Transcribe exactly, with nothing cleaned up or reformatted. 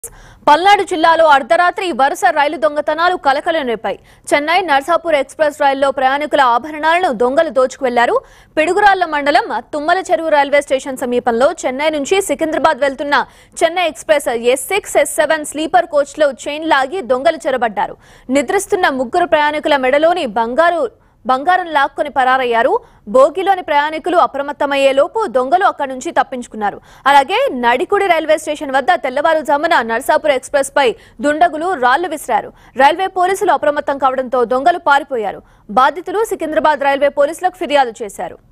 Palnadu జిల్లాలో అర్ధరాత్రి వరుస రైలు దొంగతనాలు కలకలం రేపాయి. చెన్నై నర్సాపూర్ ఎక్స్‌ప్రెస్ రైల్లో ప్రయాణికుల ఆభరణాలను దొంగలు దోచుకువెళ్లారు. పిడుగురాళ్ల మండలం తుమ్మల చెరువు రైల్వే స్టేషన్ సమీపంలో చెన్నై నుంచి సికింద్రాబాద్ వెళ్తున్న Chennai express S six S seven sleeper కోచ్లో చైన్ లాగి దొంగలు చెరబడ్డారు. నిద్రిస్తున్న ముగ్గురు ప్రయాణికుల మెడలోని బంగారు బంగారం లాక్కొని పరారయ్యారు. బోగిలోని ప్రయాణికులు అప్రమత్తమయ్యేలోపు దొంగలు అక్కడి నుంచి తప్పించుకున్నారు. అలాగే నడికుడి రైల్వే స్టేషన్ వద్ద తెల్లవారుజామున నర్సాపూర్ ఎక్స్‌ప్రెస్ పై దుండగులు రాళ్లు విసిరారు. రైల్వే పోలీసులు అప్రమత్తం కావడంతో దొంగలు పారిపోయారు. బాధితులు సికింద్రాబాద్ రైల్వే పోలీసులకు ఫిర్యాదు చేశారు.